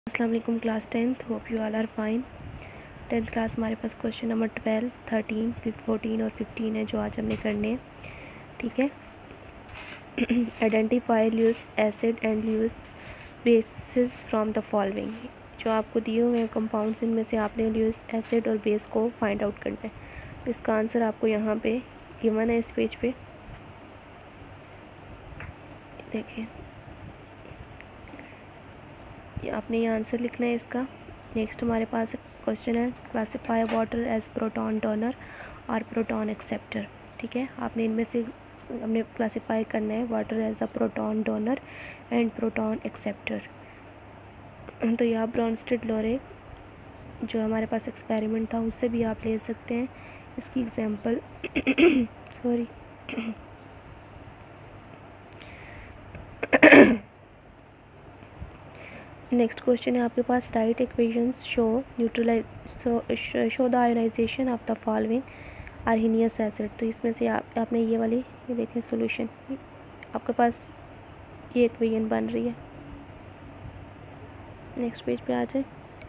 अस्सलाम वालेकुम class 10th, hope you all are fine. 10th class हमारे पास क्वेश्चन नंबर 12, 13, 14 और 15 है जो आज हमने करने हैं। ठीक है। Identify Lewis acid and Lewis bases from the following. जो आपको दिए हुए हैं कंपाउंड्स, इनमें से आपने ल्यूस एसिड और बेस को फाइंड आउट करना है। इसका आंसर आपको यहाँ पे गिवन है इस पेज पे, देखिए आपने ये आंसर लिखना है इसका। नेक्स्ट हमारे पास क्वेश्चन है, classify water as proton donor और प्रोटॉन एक्सेप्टर। ठीक है, आपने इनमें से हमने क्लासिफाई करना है water as a proton donor and proton acceptor. तो यहाँ ब्रॉन्स्टेड लोरे जो हमारे पास एक्सपेरिमेंट था उससे भी आप ले सकते हैं इसकी एग्जांपल। सॉरी। नेक्स्ट क्वेश्चन है आपके पास, write equations show neutralize show the ionization of the following Arrhenius acid. तो इसमें से आपने ये वाली ये देखें सॉल्यूशन, आपके पास ये इक्वेशन बन रही है। नेक्स्ट पेज पे आ जाए।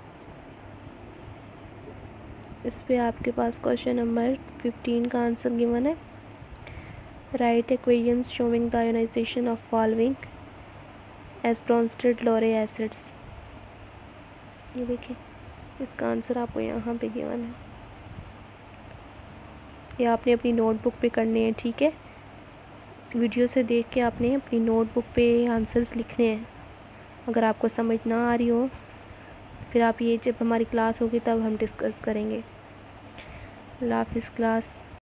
इस पे आपके पास क्वेश्चन नंबर 15 का आंसर गिवन है, write equations showing the ionization of following as Bronsted Lowry acids. ये देखिए इसका आंसर आपको यहाँ पे गिवन है, ये आपने अपनी नोटबुक पे करने हैं। ठीक है, वीडियो से देख के आपने अपनी नोटबुक पे आंसर्स लिखने हैं। अगर आपको समझ ना आ रही हो फिर आप ये जब हमारी क्लास होगी तब हम डिस्कस करेंगे। अल्लाह हाफ़िज़ क्लास।